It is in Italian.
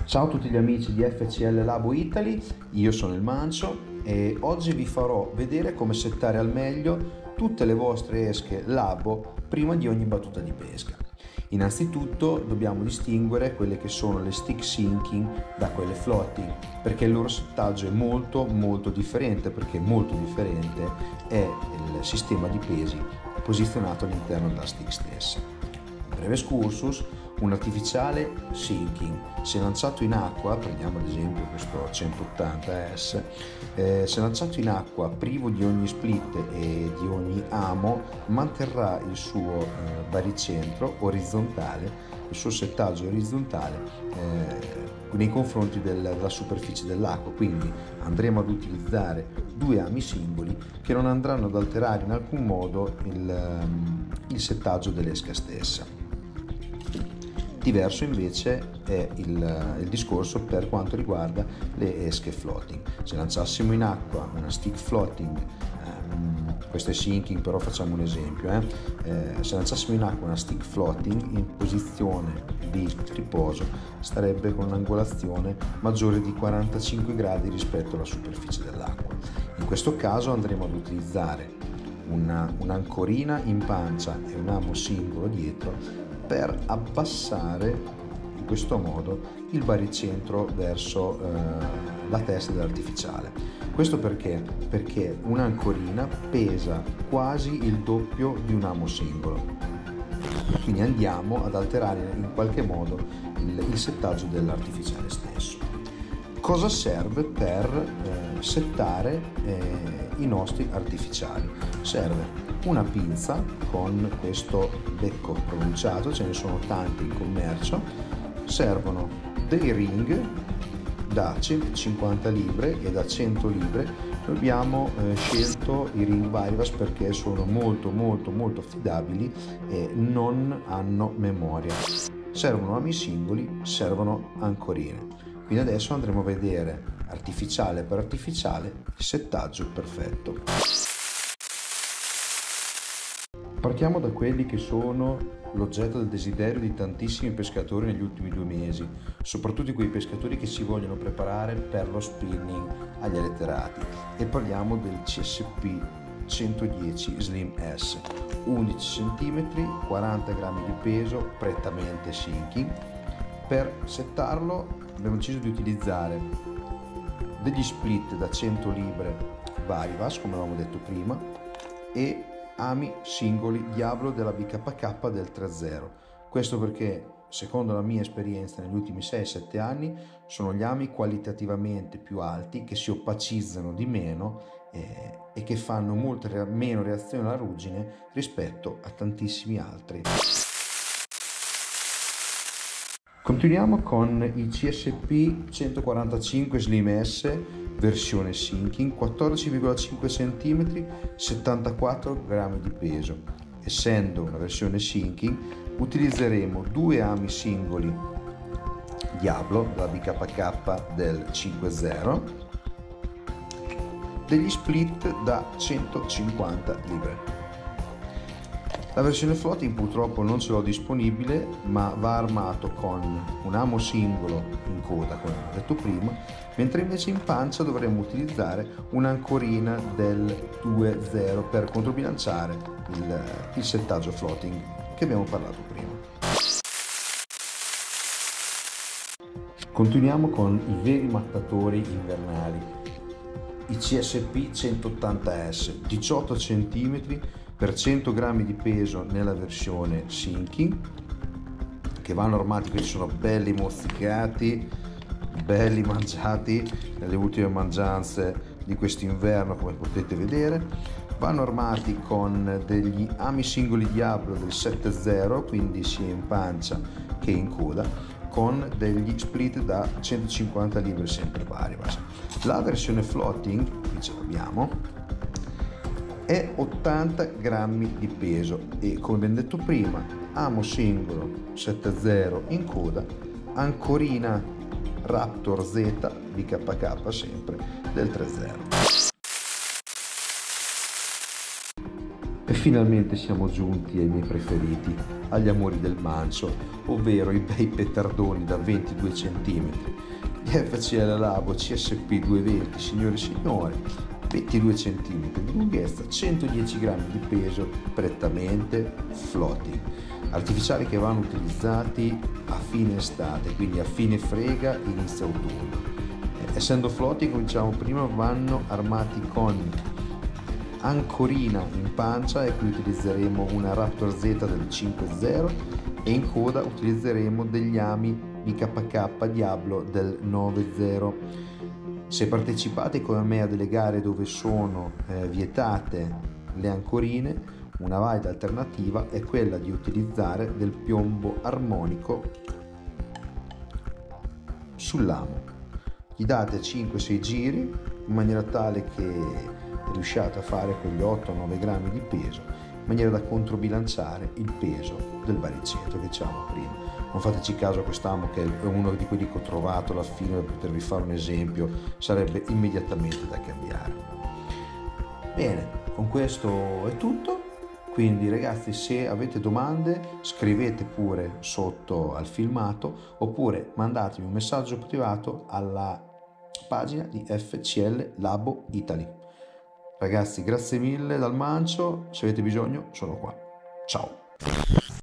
Ciao a tutti gli amici di FCL Labo Italy, io sono il Mancio e oggi vi farò vedere come settare al meglio tutte le vostre esche Labo prima di ogni battuta di pesca. Innanzitutto dobbiamo distinguere quelle che sono le stick sinking da quelle floating, perché il loro settaggio è molto differente, perché molto differente è il sistema di pesi posizionato all'interno della stick stessa. Breve excursus: un artificiale sinking, se lanciato in acqua, prendiamo ad esempio questo 180S, se lanciato in acqua privo di ogni split e di ogni amo, manterrà il suo baricentro orizzontale, il suo settaggio orizzontale nei confronti della superficie dell'acqua, quindi andremo ad utilizzare due ami singoli che non andranno ad alterare in alcun modo il settaggio dell'esca stessa. Diverso invece è il discorso per quanto riguarda le esche floating. Se lanciassimo in acqua una stick floating, questo è sinking però facciamo un esempio, se lanciassimo in acqua una stick floating in posizione di riposo starebbe con un'angolazione maggiore di 45 gradi rispetto alla superficie dell'acqua. In questo caso andremo ad utilizzare un'ancorina in pancia e un amo singolo dietro per abbassare in questo modo il baricentro verso la testa dell'artificiale. Questo perché? Perché un'ancorina pesa quasi il doppio di un amo singolo, quindi andiamo ad alterare in qualche modo il settaggio dell'artificiale stesso. Cosa serve per settare i nostri artificiali? Serve una pinza con questo becco pronunciato, ce ne sono tanti in commercio, servono dei ring da 150 libre e da 100 libre. Noi abbiamo scelto i ring Varivas perché sono molto affidabili e non hanno memoria. Servono ami singoli, servono ancorine. Quindi adesso andremo a vedere artificiale per artificiale il settaggio perfetto. Partiamo da quelli che sono l'oggetto del desiderio di tantissimi pescatori negli ultimi 2 mesi, soprattutto quei pescatori che si vogliono preparare per lo spinning agli eletterati, e parliamo del CSP 110 Slim S, 11 cm, 40 grammi di peso, prettamente sinking. Per settarlo abbiamo deciso di utilizzare degli split da 100 libre Varivas, come avevamo detto prima, e ami singoli Diablo della BKK del 3.0. Questo perché, secondo la mia esperienza negli ultimi 6-7 anni, sono gli ami qualitativamente più alti, che si opacizzano di meno e che fanno meno reazione alla ruggine rispetto a tantissimi altri. Continuiamo con i CSP 145 Slim S versione sinking, 14,5 cm, 74 grammi di peso. Essendo una versione sinking, utilizzeremo due ami singoli Diablo della BKK del 5.0, degli split da 150 libre. La versione floating purtroppo non ce l'ho disponibile, ma va armato con un amo singolo in coda, come ho detto prima, mentre invece in pancia dovremo utilizzare un'ancorina del 2.0 per controbilanciare il settaggio floating che abbiamo parlato prima. Continuiamo con i veri mattatori invernali, i CSP 180S, 18 cm per 100 grammi di peso nella versione sinking, che vanno armati, questi sono belli mozzicati, belli mangiati nelle ultime mangianze di quest'inverno, come potete vedere. Vanno armati con degli ami singoli Diablo del 7.0, quindi sia in pancia che in coda, con degli split da 150 libre sempre Varivas. La versione floating, qui ce l'abbiamo, è 80 grammi di peso e, come ben detto prima, amo singolo 7.0 in coda, ancorina Raptor Z BKK sempre del 3.0. finalmente siamo giunti ai miei preferiti, agli amori del mancio, ovvero i bei petardoni da 22 cm. Di FCL Labo CSP 220, signore e signori, 22 cm di lunghezza, 110 grammi di peso, prettamente floating. Artificiali che vanno utilizzati a fine estate, quindi a fine frega, inizio autunno. Essendo floating, come dicevamo prima, vanno armati con ancorina in pancia, e qui utilizzeremo una Raptor Z del 5.0, e in coda utilizzeremo degli Ami BKK Diablo del 9.0. Se partecipate come me a delle gare dove sono vietate le ancorine, una valida alternativa è quella di utilizzare del piombo armonico sull'amo. Gli date 5-6 giri in maniera tale che riusciate a fare quegli 8-9 grammi di peso, in maniera da controbilanciare il peso del baricentro che dicevamo prima. Non fateci caso a quest'amo, che è uno di quelli che ho trovato alla fine per potervi fare un esempio, sarebbe immediatamente da cambiare. Bene, con questo è tutto. Quindi ragazzi, se avete domande scrivete pure sotto al filmato, oppure mandatemi un messaggio privato alla pagina di FCL Labo Italy. Ragazzi, grazie mille dal Mancio, se avete bisogno sono qua. Ciao!